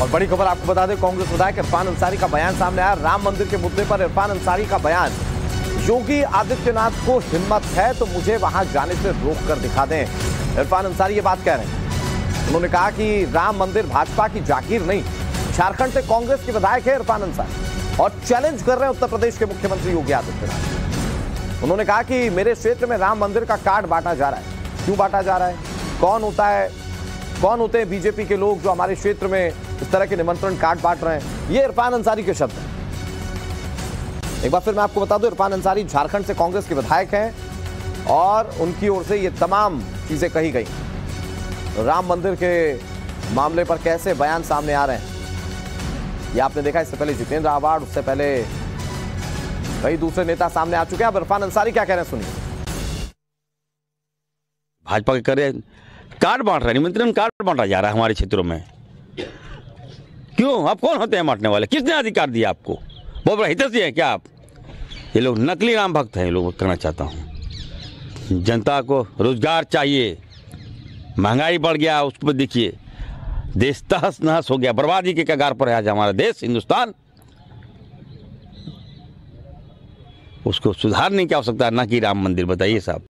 और बड़ी खबर आपको बता दें, कांग्रेस विधायक इरफान अंसारी का बयान सामने आया। राम मंदिर के मुद्दे पर इरफान अंसारी का बयान, योगी आदित्यनाथ को हिम्मत है तो मुझे वहां जाने से रोक कर दिखा दें। इरफान अंसारी ये बात कह रहे हैं। उन्होंने कहा कि राम मंदिर भाजपा की जागीर नहीं, झारखंड से कांग्रेस के विधायक है इरफान अंसारी और चैलेंज कर रहे हैं उत्तर प्रदेश के मुख्यमंत्री योगी आदित्यनाथ। उन्होंने कहा कि मेरे क्षेत्र में राम मंदिर का कार्ड बांटा जा रहा है। क्यों बांटा जा रहा है, कौन होते हैं बीजेपी के लोग जो हमारे क्षेत्र में इस तरह के निमंत्रण कार्ड बांट रहे हैं। ये इरफान अंसारी के शब्द हैं। एक बार फिर मैं आपको बता दूं, इरफान अंसारी झारखंड से कांग्रेस के विधायक हैं और उनकी ओर से ये तमाम चीजें कही गई। राम मंदिर के मामले पर कैसे बयान सामने आ रहे हैं ये आपने देखा। इससे पहले जितेंद्र आव्हाड, उससे पहले कई दूसरे नेता सामने आ चुके हैं। अब इरफान अंसारी क्या कह रहे हैं सुनिए। भाजपा के करे कार्ड बांट रहे हैं, निमंत्रण कार्ड बांटा जा रहा है हमारे क्षेत्रों में। क्यों, आप कौन होते हैं बांटने वाले? किसने अधिकार दिया आपको? बहुत बड़ा हितैषी है क्या आप? ये लोग नकली राम भक्त हैं। ये लोग कहना चाहता हूँ, जनता को रोजगार चाहिए, महंगाई बढ़ गया, उस पर देखिए देश तहस नहस हो गया, बर्बादी के कगार पर है आज हमारा देश हिंदुस्तान। उसको सुधारने की आवश्यकता है, ना कि राम मंदिर। बताइए साहब।